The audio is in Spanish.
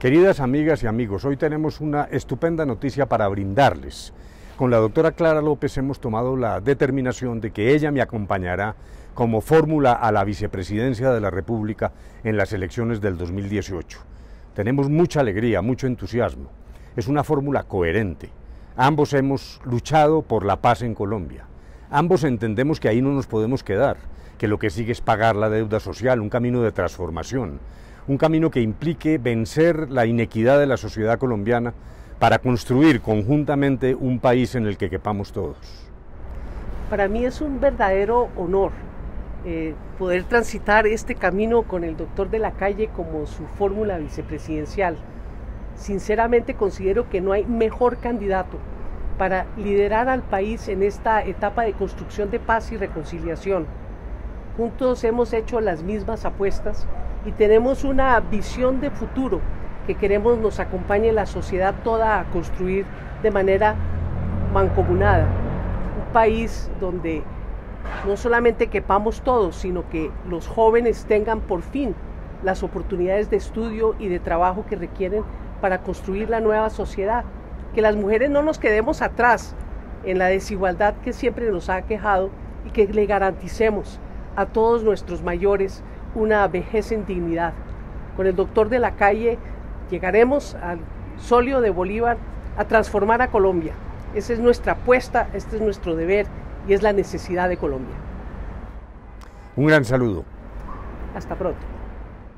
Queridas amigas y amigos, hoy tenemos una estupenda noticia para brindarles. Con la doctora Clara López hemos tomado la determinación de que ella me acompañará como fórmula a la vicepresidencia de la República en las elecciones del 2018. Tenemos mucha alegría, mucho entusiasmo. Es una fórmula coherente. Ambos hemos luchado por la paz en Colombia. Ambos entendemos que ahí no nos podemos quedar, que lo que sigue es pagar la deuda social, un camino de transformación, un camino que implique vencer la inequidad de la sociedad colombiana para construir conjuntamente un país en el que quepamos todos. Para mí es un verdadero honor poder transitar este camino con el doctor de la Calle como su fórmula vicepresidencial. Sinceramente considero que no hay mejor candidato para liderar al país en esta etapa de construcción de paz y reconciliación. Juntos hemos hecho las mismas apuestas y tenemos una visión de futuro que queremos nos acompañe la sociedad toda a construir de manera mancomunada. Un país donde no solamente quepamos todos, sino que los jóvenes tengan por fin las oportunidades de estudio y de trabajo que requieren para construir la nueva sociedad. Que las mujeres no nos quedemos atrás en la desigualdad que siempre nos ha aquejado y que le garanticemos a todos nuestros mayores una vejez en dignidad. Con el doctor de la Calle llegaremos al solio de Bolívar a transformar a Colombia. Esa es nuestra apuesta, este es nuestro deber y es la necesidad de Colombia. Un gran saludo. Hasta pronto.